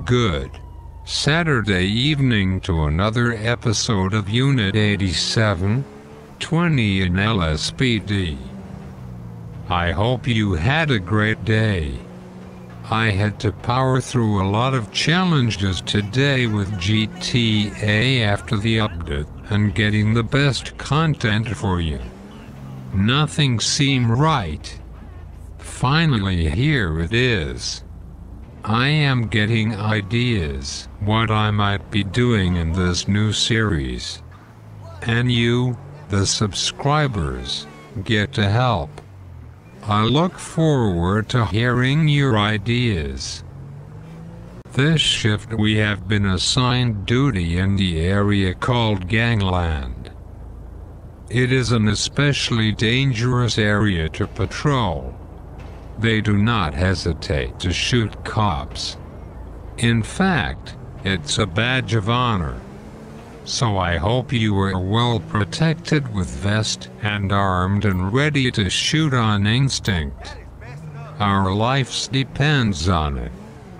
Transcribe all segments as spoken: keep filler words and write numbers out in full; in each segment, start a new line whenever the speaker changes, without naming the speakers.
Good Saturday evening to another episode of Unit eighty-seven twenty in L S P D. I hope you had a great day. I had to power through a lot of challenges today with G T A after the update and getting the best content for you. Nothing seemed right. Finally, here it is. I am getting ideas what I might be doing in this new series. And you, the subscribers, get to help. I look forward to hearing your ideas. This shift we have been assigned duty in the area called Gangland. It is an especially dangerous area to patrol. They do not hesitate to shoot cops. In fact, it's a badge of honor. So I hope you are well protected with vest and armed and ready to shoot on instinct. Our lives depends on it.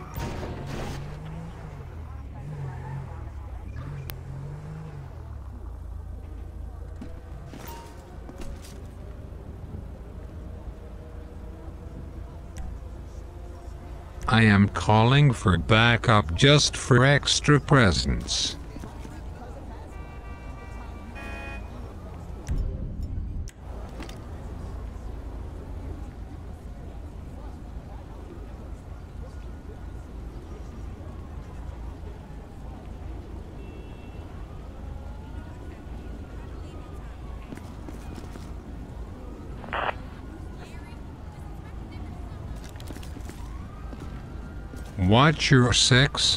I am calling for backup just for extra presence. Watch your six.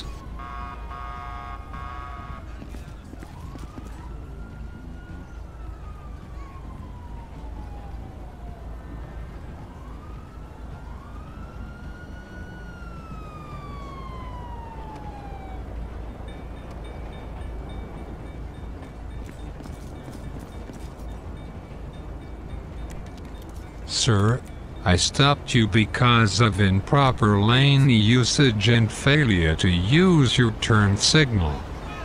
Sir, I stopped you because of improper lane usage and failure to use your turn signal.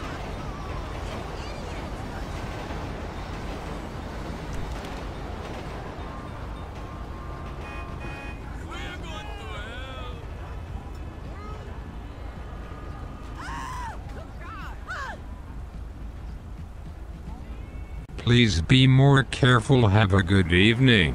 Please be more careful. Have a good evening.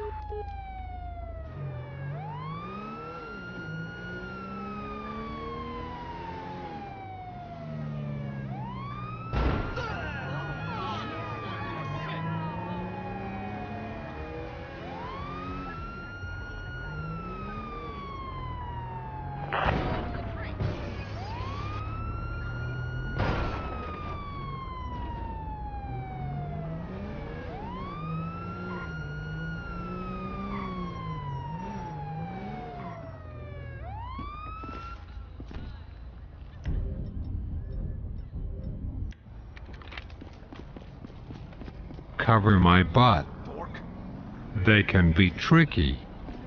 Cover my butt. They can be tricky.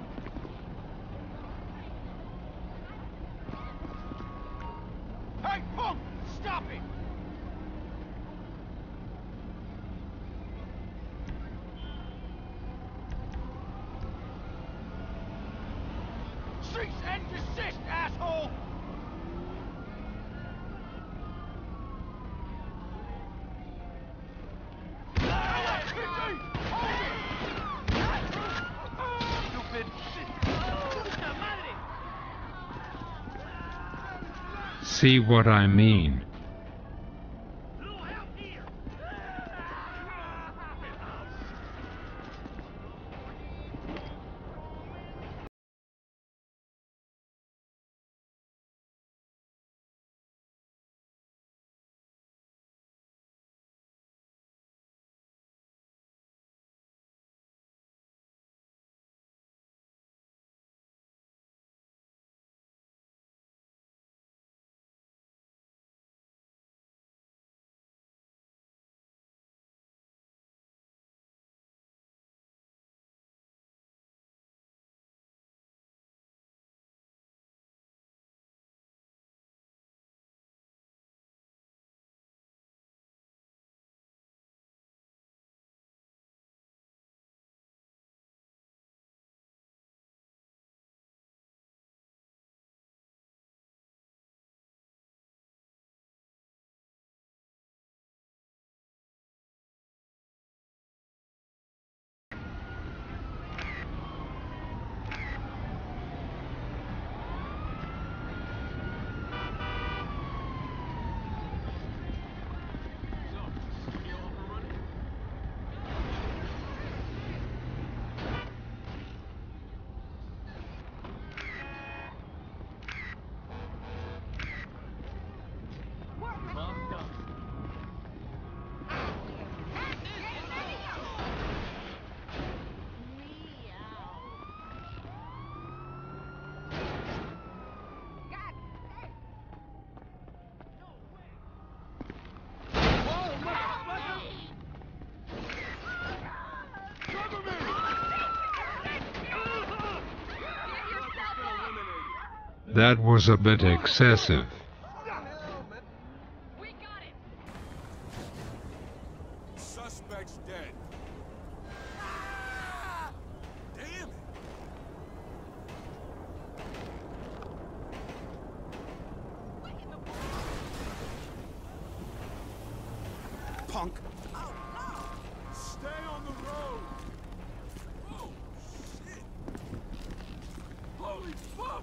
Hey, punk! Stop it! Cease and desist, asshole!
See what I mean? That was a bit excessive.
We got it. Suspect's dead. Damn it. Punk. Oh, no. Stay on the road. Oh, shit. Holy fuck.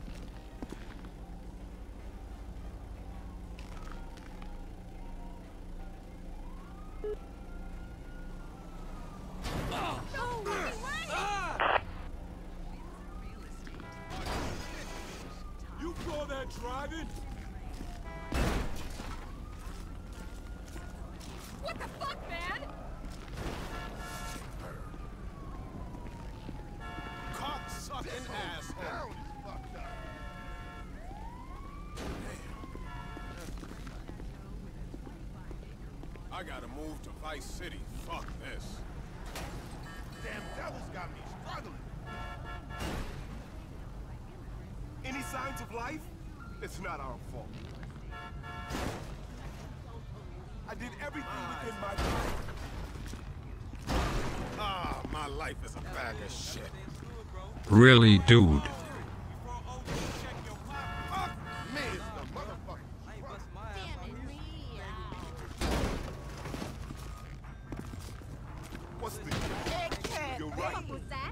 You call that driving? What the fuck, man? Cock-sucking asshole. Fucked up. I gotta move to Vice City. Fuck this. Damn devil's got me struggling. Any signs of life? It's not our fault. I did everything within my power. Ah, my life is a bag of shit.
Really, dude?
What's the... You're right.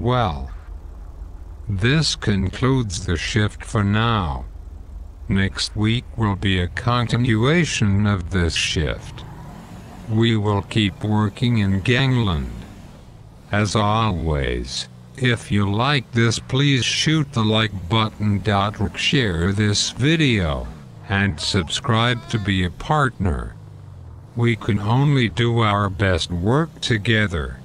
Well, this concludes the shift for now. Next week will be a continuation of this shift. We will keep working in Gangland. As always, if you like this, please shoot the like button, share this video, and subscribe to be a partner. We can only do our best work together.